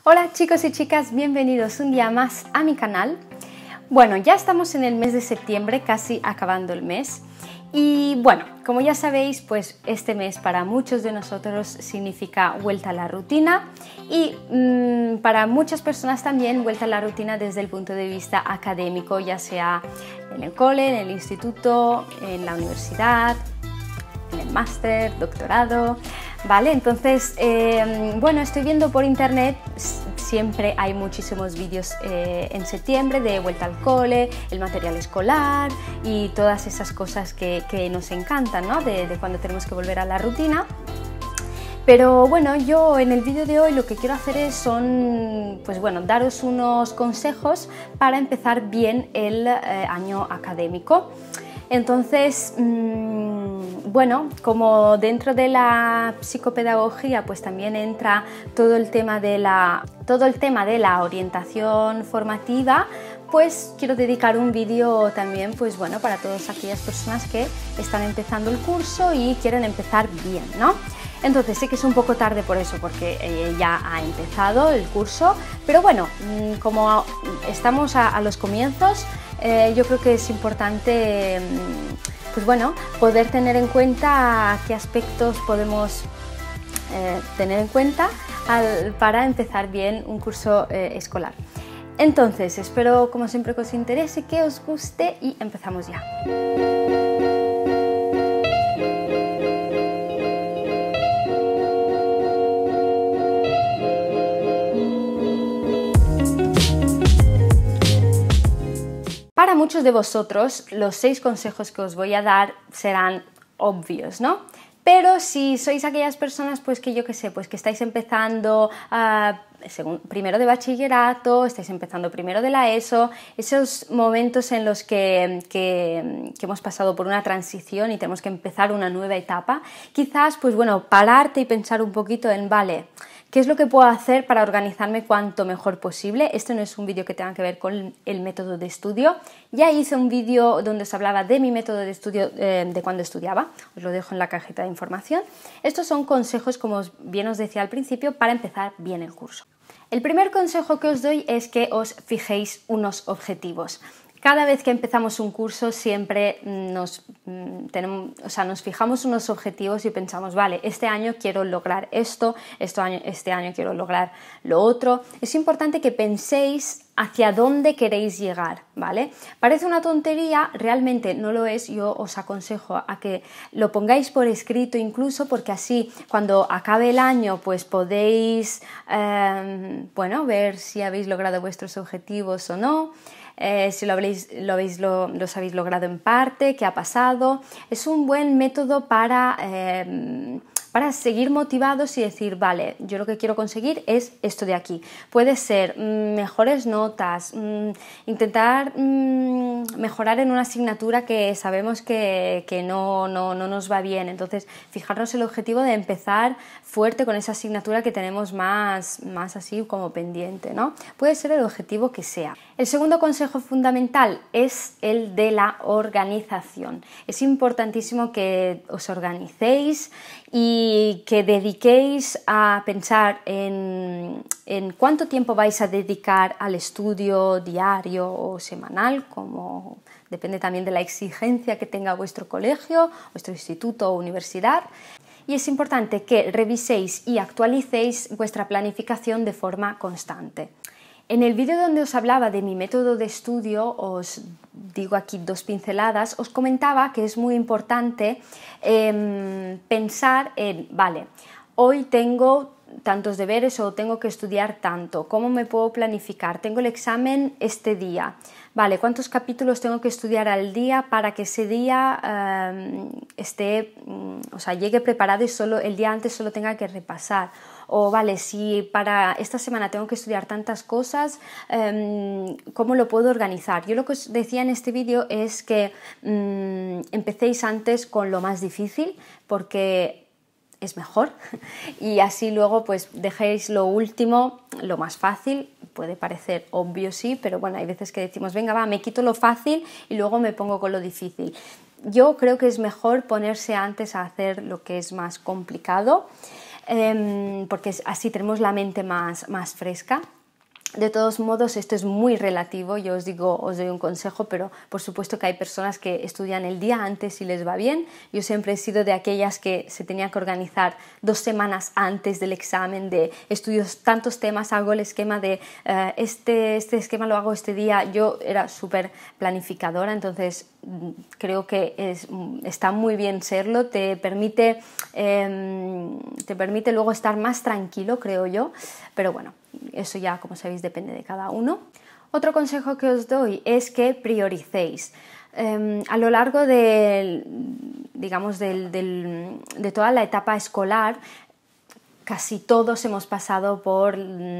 Hola chicos y chicas, bienvenidos un día más a mi canal. Bueno, ya estamos en el mes de septiembre, casi acabando el mes. Y bueno, como ya sabéis, pues este mes para muchos de nosotros significa vuelta a la rutina y para muchas personas también vuelta a la rutina desde el punto de vista académico, ya sea en el cole, en el instituto, en la universidad, en el máster, doctorado, ¿vale? Entonces, bueno, estoy viendo por internet, siempre hay muchísimos vídeos en septiembre de vuelta al cole, el material escolar y todas esas cosas que nos encantan, ¿no? De cuando tenemos que volver a la rutina. Pero bueno, yo en el vídeo de hoy lo que quiero hacer pues bueno, daros unos consejos para empezar bien el año académico. Entonces, bueno, como dentro de la psicopedagogía pues también entra todo el tema de la orientación formativa, pues quiero dedicar un vídeo también pues bueno, para todas aquellas personas que están empezando el curso y quieren empezar bien, ¿no? Entonces sí que es un poco tarde por eso, porque ya ha empezado el curso, pero bueno, como estamos a los comienzos, yo creo que es importante pues bueno, poder tener en cuenta qué aspectos podemos tener en cuenta para empezar bien un curso escolar. Entonces, espero como siempre que os interese, que os guste y empezamos ya. Para muchos de vosotros, los 6 consejos que os voy a dar serán obvios, ¿no? Pero si sois aquellas personas, pues que yo qué sé, pues que estáis empezando primero de bachillerato, estáis empezando primero de la ESO, esos momentos en los que hemos pasado por una transición y tenemos que empezar una nueva etapa, quizás, pues bueno, pararte y pensar un poquito en, vale, ¿qué es lo que puedo hacer para organizarme cuanto mejor posible? Este no es un vídeo que tenga que ver con el método de estudio. Ya hice un vídeo donde os hablaba de mi método de estudio de cuando estudiaba. Os lo dejo en la cajita de información. Estos son consejos, como bien os decía al principio, para empezar bien el curso. El primer consejo que os doy es que os fijéis unos objetivos. Cada vez que empezamos un curso siempre nos fijamos unos objetivos y pensamos, vale, este año quiero lograr esto, este año quiero lograr lo otro. Es importante que penséis hacia dónde queréis llegar, ¿vale? Parece una tontería, realmente no lo es. Yo os aconsejo a que lo pongáis por escrito incluso, porque así cuando acabe el año pues podéis bueno, ver si habéis logrado vuestros objetivos o no. Si los habéis logrado en parte, qué ha pasado. Es un buen método para seguir motivados y decir, vale, yo lo que quiero conseguir es esto de aquí. Puede ser mejores notas, intentar mejorar en una asignatura que sabemos que no nos va bien. Entonces, fijarnos el objetivo de empezar fuerte con esa asignatura que tenemos más así como pendiente, ¿no? Puede ser el objetivo que sea. El segundo consejo fundamental es el de la organización. Es importantísimo que os organicéis y que dediquéis a pensar en cuánto tiempo vais a dedicar al estudio diario o semanal, como depende también de la exigencia que tenga vuestro colegio, vuestro instituto o universidad. Y es importante que reviséis y actualicéis vuestra planificación de forma constante. En el vídeo donde os hablaba de mi método de estudio, os digo aquí 2 pinceladas, os comentaba que es muy importante pensar en, vale, hoy tengo tantos deberes o tengo que estudiar tanto, ¿cómo me puedo planificar? Tengo el examen este día, vale, ¿cuántos capítulos tengo que estudiar al día para que ese día llegue preparado y solo el día antes solo tenga que repasar? O vale, si para esta semana tengo que estudiar tantas cosas, ¿cómo lo puedo organizar? Yo lo que os decía en este vídeo es que empecéis antes con lo más difícil, porque es mejor, y así luego pues dejéis lo último, lo más fácil. Puede parecer obvio, sí, pero bueno, hay veces que decimos, venga, va, me quito lo fácil y luego me pongo con lo difícil. Yo creo que es mejor ponerse antes a hacer lo que es más complicado. porque así tenemos la mente más fresca. De todos modos, esto es muy relativo, yo os doy un consejo, pero por supuesto que hay personas que estudian el día antes y les va bien. Yo siempre he sido de aquellas que se tenía que organizar 2 semanas antes del examen, de estudio tantos temas, hago el esquema de este esquema lo hago este día. Yo era súper planificadora, entonces creo que está muy bien serlo, te permite luego estar más tranquilo, creo yo, pero bueno, eso ya, como sabéis, depende de cada uno. Otro consejo que os doy es que prioricéis. A lo largo de toda la etapa escolar, casi todos hemos pasado por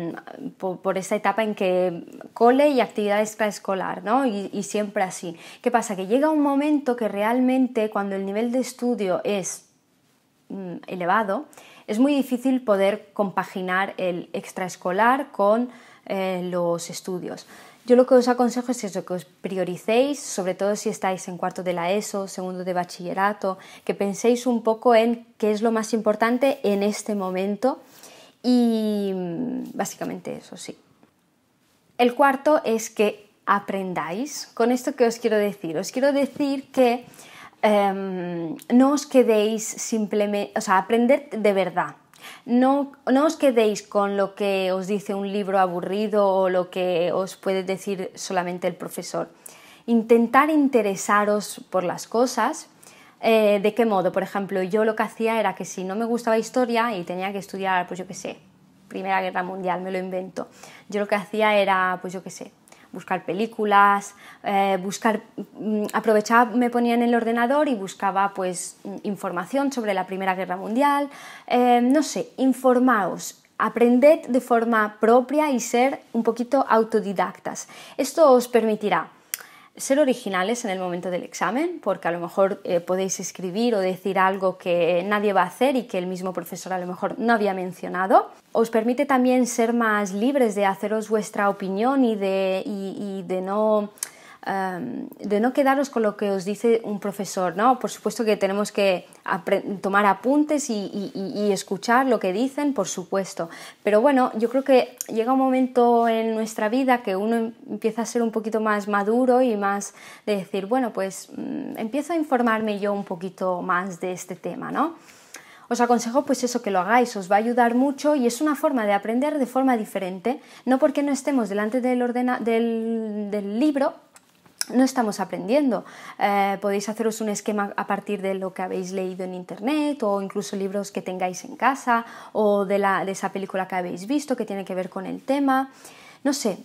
esa etapa en que cole y actividad extraescolar, ¿no? Y siempre así. ¿Qué pasa? Que llega un momento que realmente cuando el nivel de estudio es elevado, es muy difícil poder compaginar el extraescolar con los estudios. Yo lo que os aconsejo es eso, que os prioricéis, sobre todo si estáis en cuarto de la ESO, segundo de bachillerato, que penséis un poco en qué es lo más importante en este momento y básicamente eso, sí. El cuarto es que aprendáis. ¿Con esto qué os quiero decir? Os quiero decir que no os quedéis simplemente, o sea, aprended de verdad. No os quedéis con lo que os dice un libro aburrido o lo que os puede decir solamente el profesor. Intentar interesaros por las cosas. ¿De qué modo? Por ejemplo, yo lo que hacía era que si no me gustaba historia y tenía que estudiar, pues yo qué sé, Primera Guerra Mundial, me lo invento. Yo lo que hacía era, pues yo qué sé, buscar películas, aprovechaba, me ponía en el ordenador y buscaba pues información sobre la Primera Guerra Mundial, no sé, informaos, aprended de forma propia y ser un poquito autodidactas. Esto os permitirá ser originales en el momento del examen, porque a lo mejor podéis escribir o decir algo que nadie va a hacer y que el mismo profesor a lo mejor no había mencionado. Os permite también ser más libres de haceros vuestra opinión y de no quedaros con lo que os dice un profesor, ¿no? Por supuesto que tenemos que tomar apuntes y escuchar lo que dicen, por supuesto, pero bueno, yo creo que llega un momento en nuestra vida que uno empieza a ser un poquito más maduro y más de decir, bueno, pues empiezo a informarme yo un poquito más de este tema, ¿no? Os aconsejo pues eso, que lo hagáis, os va a ayudar mucho y es una forma de aprender de forma diferente, no porque no estemos delante del libro, no estamos aprendiendo. Podéis haceros un esquema a partir de lo que habéis leído en internet o incluso libros que tengáis en casa o de esa película que habéis visto que tiene que ver con el tema. No sé,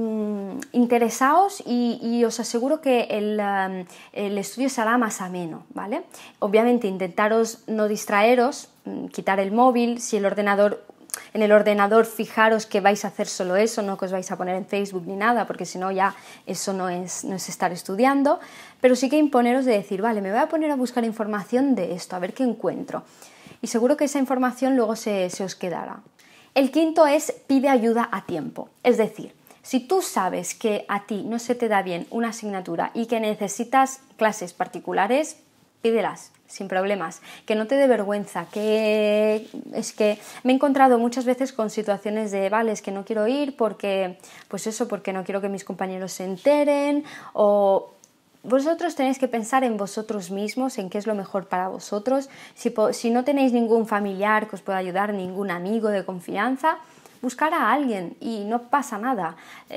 interesaos y os aseguro que el estudio será más ameno, ¿vale? Obviamente intentaros no distraeros, quitar el móvil, si en el ordenador fijaros que vais a hacer solo eso, no que os vais a poner en Facebook ni nada, porque si no ya eso no es estar estudiando, pero sí que imponeros de decir, vale, me voy a poner a buscar información de esto, a ver qué encuentro. Y seguro que esa información luego se os quedará. El quinto es pide ayuda a tiempo, es decir, si tú sabes que a ti no se te da bien una asignatura y que necesitas clases particulares, pídelas, sin problemas, que no te dé vergüenza, que es que me he encontrado muchas veces con situaciones de, vale, es que no quiero ir porque, pues eso, porque no quiero que mis compañeros se enteren o... Vosotros tenéis que pensar en vosotros mismos, en qué es lo mejor para vosotros. Si no tenéis ningún familiar que os pueda ayudar, ningún amigo de confianza, buscar a alguien y no pasa nada.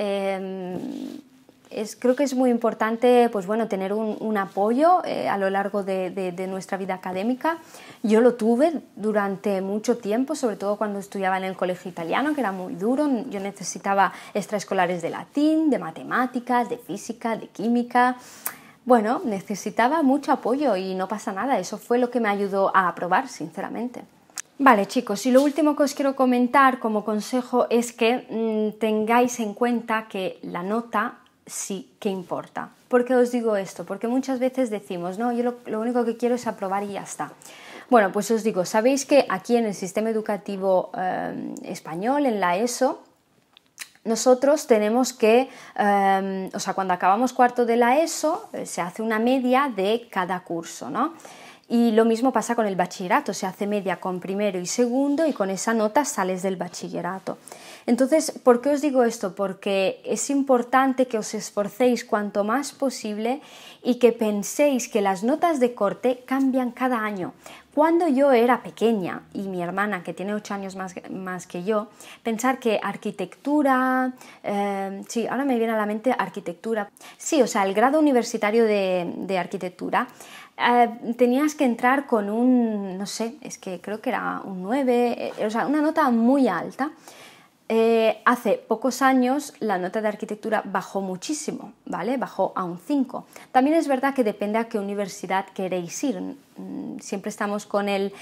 Creo que es muy importante pues bueno, tener un apoyo a lo largo de nuestra vida académica. Yo lo tuve durante mucho tiempo, sobre todo cuando estudiaba en el colegio italiano, que era muy duro. Yo necesitaba extraescolares de latín, de matemáticas, de física, de química. Bueno, necesitaba mucho apoyo y no pasa nada. Eso fue lo que me ayudó a aprobar, sinceramente. Vale, chicos, y lo último que os quiero comentar como consejo es que tengáis en cuenta que la nota sí que importa. ¿Por qué os digo esto? Porque muchas veces decimos, no, yo lo único que quiero es aprobar y ya está. Bueno, pues os digo, sabéis que aquí en el sistema educativo español, en la ESO, nosotros tenemos que, cuando acabamos cuarto de la ESO, se hace una media de cada curso, ¿no? Y lo mismo pasa con el bachillerato, se hace media con primero y segundo y con esa nota sales del bachillerato. Entonces, ¿por qué os digo esto? Porque es importante que os esforcéis cuanto más posible y que penséis que las notas de corte cambian cada año. Cuando yo era pequeña y mi hermana, que tiene 8 años más que yo, pensar que arquitectura, sí, ahora me viene a la mente arquitectura, sí, o sea, el grado universitario de arquitectura, tenías que entrar con un, no sé, es que creo que era un 9, o sea, una nota muy alta. Hace pocos años la nota de arquitectura bajó muchísimo, ¿vale? Bajó a un 5. También es verdad que depende a qué universidad queréis ir. Siempre estamos con el,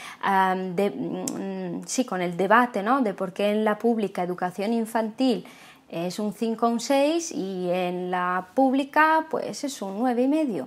con el debate, ¿no? De por qué en la pública educación infantil es un 5 o un 6 y en la pública pues es un 9,5.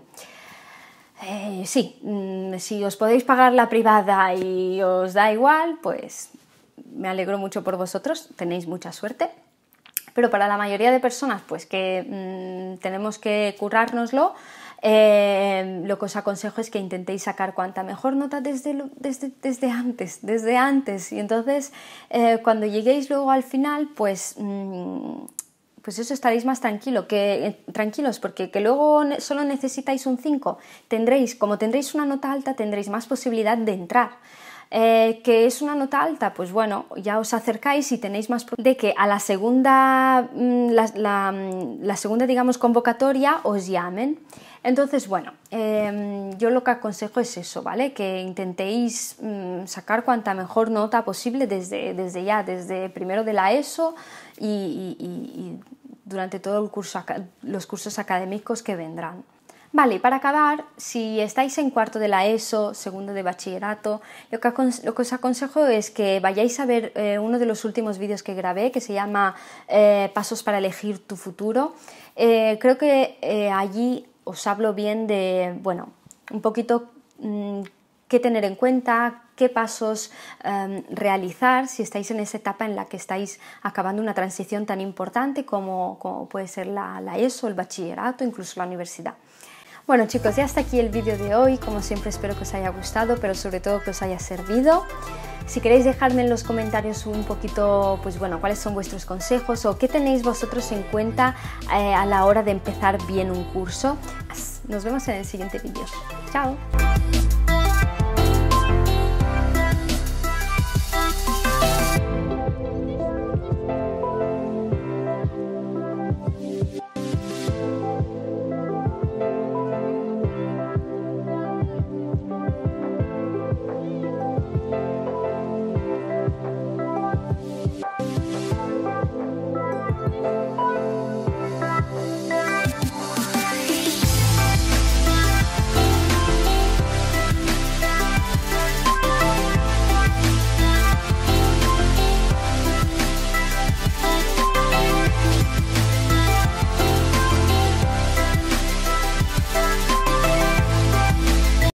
Si os podéis pagar la privada y os da igual, pues me alegro mucho por vosotros, tenéis mucha suerte, pero para la mayoría de personas pues que tenemos que currárnoslo, lo que os aconsejo es que intentéis sacar cuanta mejor nota desde antes, y entonces cuando lleguéis luego al final pues eso estaréis más tranquilos, porque que luego solo necesitáis un 5, como tendréis una nota alta tendréis más posibilidad de entrar. Que es una nota alta, pues bueno, ya os acercáis y tenéis más de que a la segunda, la segunda, digamos, convocatoria os llamen. Entonces, bueno, yo lo que aconsejo es eso, ¿vale? Que intentéis sacar cuanta mejor nota posible desde primero de la ESO y durante todo el los cursos académicos que vendrán. Vale, y para acabar, si estáis en cuarto de la ESO, segundo de bachillerato, lo que os aconsejo es que vayáis a ver uno de los últimos vídeos que grabé, que se llama Pasos para elegir tu futuro. Creo que allí os hablo bien de, bueno, un poquito qué tener en cuenta, qué pasos realizar si estáis en esa etapa en la que estáis acabando una transición tan importante como puede ser la ESO, el bachillerato, incluso la universidad. Bueno chicos, ya hasta aquí el vídeo de hoy. Como siempre espero que os haya gustado, pero sobre todo que os haya servido. Si queréis dejarme en los comentarios un poquito, pues bueno, cuáles son vuestros consejos o qué tenéis vosotros en cuenta a la hora de empezar bien un curso. Nos vemos en el siguiente vídeo. ¡Chao!